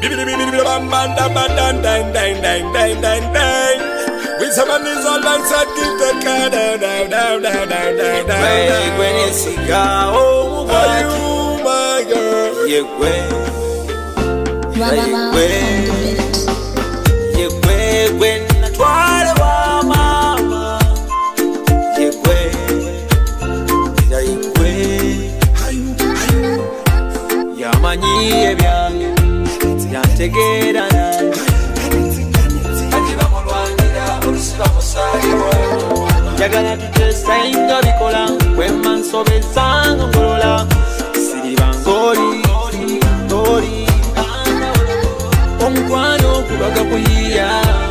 With some of these all alongside give the car down. When you see God, oh my girl, you when I try to mama, you Yamanyi ebyange yantegera nange ajiba mulwanira olusika musaliwa njagala tutesayinga bikola wemma nsobezanga ngolola siriba ngoli omukwano kubaga kuyiya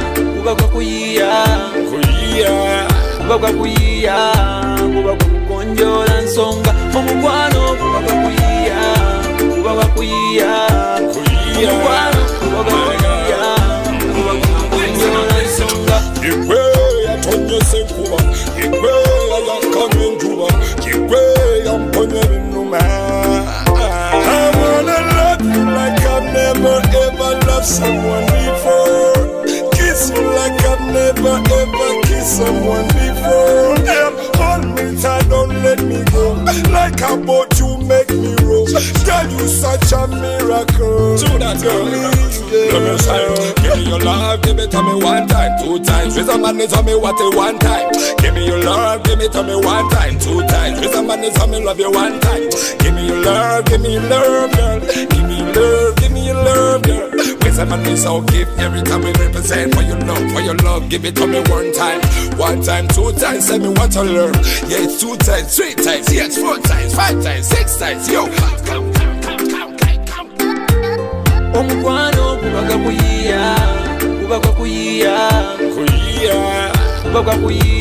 kubaga kukonjola nsonga omukwano kubaga kuyiya omukwano kubaga kukonjola nsonga Igwe yatonye senkuba Igwe yakamye njuba Igwe yamponye binuma I wanna love you like I've never ever loved someone before. Kiss you like I've never ever kissed someone before. Damn, hold me tight, don't let me go. Like a boat you make me roll. Girl, you such a miracle. Do that, girl. Give me your love, give it to me one time, two times. With a man, tell me what it one time. Give me your love, give it to me one time, two times. With a man, tell me love you one time. Give me your love, girl. Give me your love, girl. With a man, so give every time we represent for your love, give it to me one time, two times. Tell me what I learn. Yeah, it's 2 times, 3 times, yes, 4 times, 5 times, 6 times. Yo, come. Omukwano kubaga kuyiya kubaga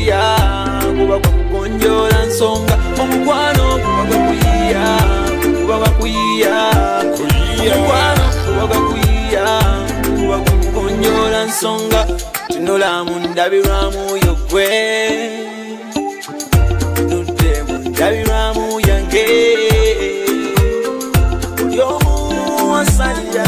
kukonjola nsonga omukwano kubaga kuyiya kubaga kukonjola nsonga tunula mundabirwamu yogwe tudde mundabirwamu yange olyomu wasalira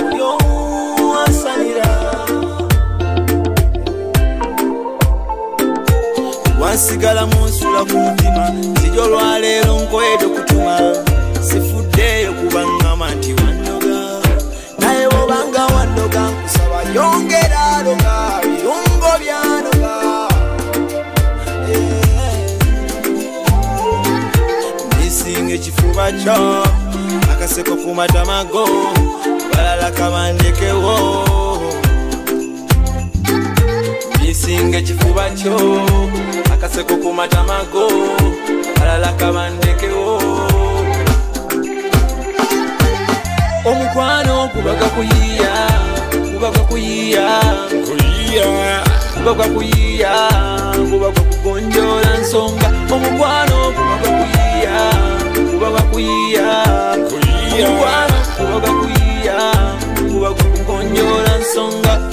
wansigala munsula ku mutima sijo lwaleero nkwedde kutuma sifuddeeyo kubangama nti wandoga naye bwobanga wandoga nkusaba yongera loga birungo byanoga ndisinga ekifuba kyo akaseko ku matamago balala kabandekewo ndisinga ekifuba kyo akaseko ku matamago balala kabandekewo omukwano kubaga kuyiya kubaga kukonjola nsonga omukwano kubaga kuyiya kubaga kukonjola nsonga